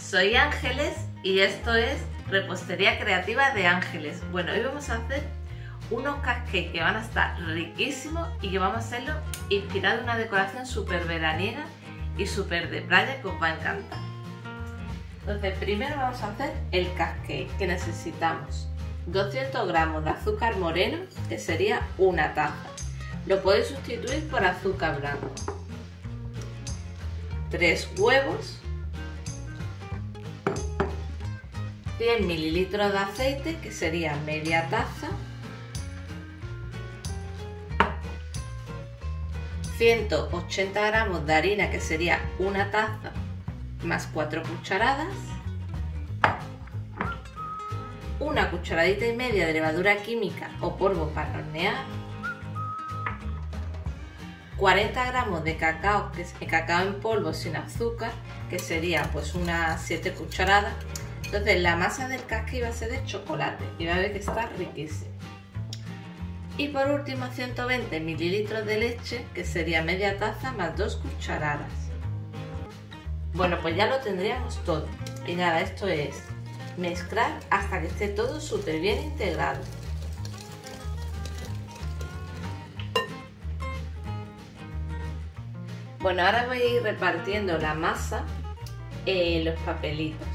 Soy Ángeles y esto es Repostería Creativa de Ángeles. Bueno, hoy vamos a hacer unos cupcakes que van a estar riquísimos y que vamos a hacerlo inspirado en una decoración súper veraniega y súper de playa que os va a encantar. Entonces, primero vamos a hacer el cupcake, que necesitamos 200 gramos de azúcar moreno, que sería una taza. Lo podéis sustituir por azúcar blanco. 3 huevos, 100 mililitros de aceite, que sería media taza, 180 gramos de harina, que sería una taza más 4 cucharadas, una cucharadita y media de levadura química o polvo para hornear, 40 gramos de cacao, que es cacao en polvo sin azúcar, que sería pues unas 7 cucharadas. Entonces la masa del cupcake va a ser de chocolate y va a ver que está riquísimo. Y por último 120 mililitros de leche, que sería media taza más 2 cucharadas. Bueno, pues ya lo tendríamos todo. Y nada, esto es mezclar hasta que esté todo súper bien integrado. Bueno, ahora voy a ir repartiendo la masa en los papelitos.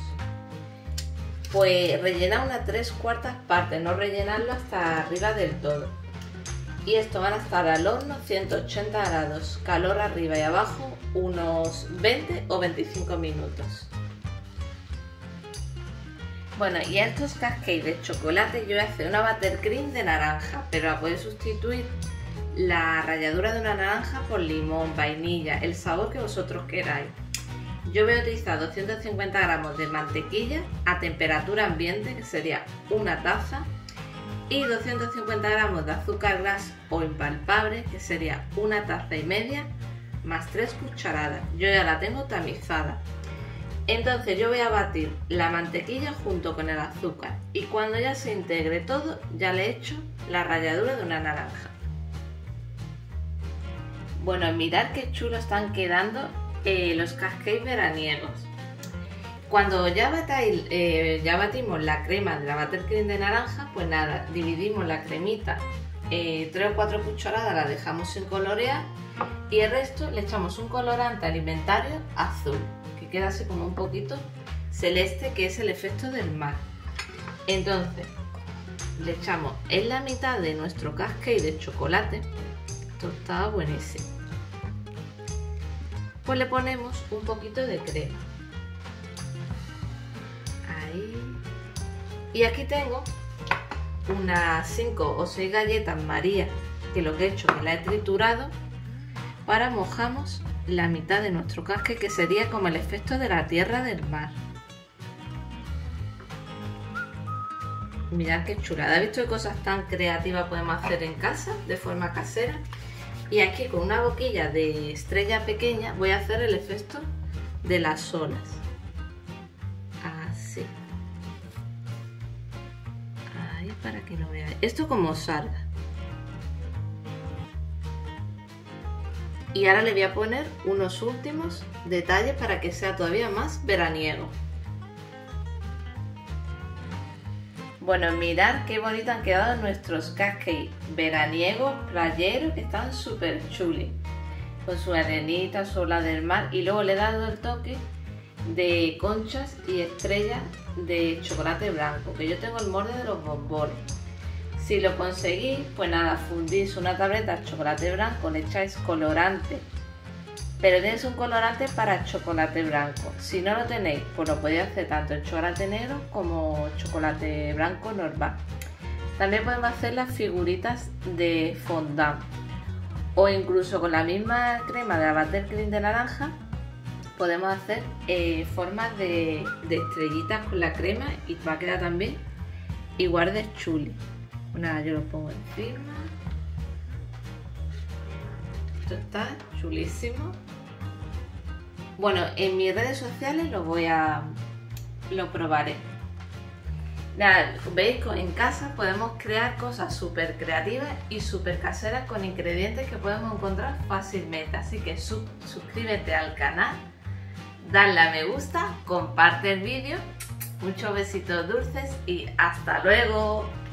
Pues rellenar una 3/4 partes, no rellenarlo hasta arriba del todo. Y esto van a estar al horno 180 grados, calor arriba y abajo, unos 20 o 25 minutos. Bueno, y a estos cupcakes de chocolate yo voy a hacer una buttercream de naranja, pero la podéis sustituir la ralladura de una naranja por limón, vainilla, el sabor que vosotros queráis. Yo voy a utilizar 250 gramos de mantequilla a temperatura ambiente, que sería una taza, y 250 gramos de azúcar glas o impalpable, que sería una taza y media, más 3 cucharadas. Yo ya la tengo tamizada. Entonces yo voy a batir la mantequilla junto con el azúcar y cuando ya se integre todo, ya le echo la ralladura de una naranja. Bueno, mirad qué chulos están quedando los cupcakes veraniegos. Cuando ya batimos la crema de la buttercream de naranja, pues nada, dividimos la cremita, 3 o 4 cucharadas la dejamos sin colorear y el resto le echamos un colorante alimentario azul, que queda así como un poquito celeste, que es el efecto del mar. Entonces le echamos en la mitad de nuestro cupcake de chocolate. Esto está buenísimo. Pues le ponemos un poquito de crema. Ahí. Y aquí tengo unas 5 o 6 galletas María, que lo que he hecho es que la he triturado. Ahora mojamos la mitad de nuestro cupcake, que sería como el efecto de la tierra del mar. Mirad qué chulada. ¿Has visto qué cosas tan creativas podemos hacer en casa de forma casera? Y aquí con una boquilla de estrella pequeña voy a hacer el efecto de las olas. Así. Ahí, para que lo veáis. Esto como salga. Y ahora le voy a poner unos últimos detalles para que sea todavía más veraniego. Bueno, mirad qué bonito han quedado nuestros cupcakes veraniegos, playeros, que están súper chulis. Con su arenita, su ola del mar, y luego le he dado el toque de conchas y estrellas de chocolate blanco, que yo tengo el molde de los bombones. Si lo conseguís, pues nada, fundís una tableta de chocolate blanco, le echáis colorante, pero tenéis un colorante para chocolate blanco. Si no lo tenéis, pues lo podéis hacer tanto en chocolate negro como chocolate blanco normal. También podemos hacer las figuritas de fondant, o incluso con la misma crema de la buttercream de naranja podemos hacer formas de estrellitas con la crema y va a quedar también igual de chuli. Nada, yo lo pongo encima. Esto está chulísimo. Bueno, en mis redes sociales lo probaré. Nada, veis, en casa podemos crear cosas súper creativas y súper caseras con ingredientes que podemos encontrar fácilmente. Así que suscríbete al canal, Dale a me gusta, comparte el vídeo, muchos besitos dulces y hasta luego.